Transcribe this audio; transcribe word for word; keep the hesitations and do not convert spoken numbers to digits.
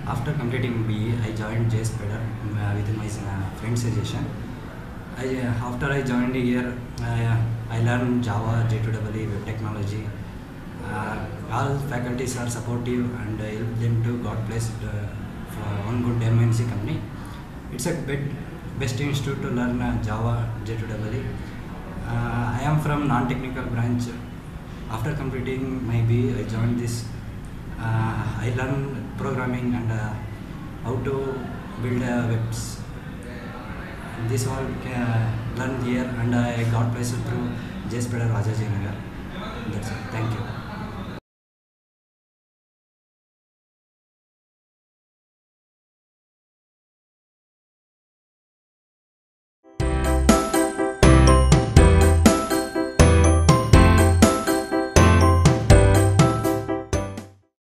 After completing B E, I joined JSpiders uh, with my uh, friend's suggestion. I, uh, after I joined here, uh, I learned Java, J two E E, web technology. Uh, all faculties are supportive and uh, help them to got placed uh, for one good M N C company. It's a bit best institute to learn uh, Java, J two E E. Uh, I am from non-technical branch. After completing my B E, I joined this. Uh, I learned programming and uh, how to build uh, webs. This all uh, learned here, and I got placed through JSpiders Rajajinagar. That's it. Thank you.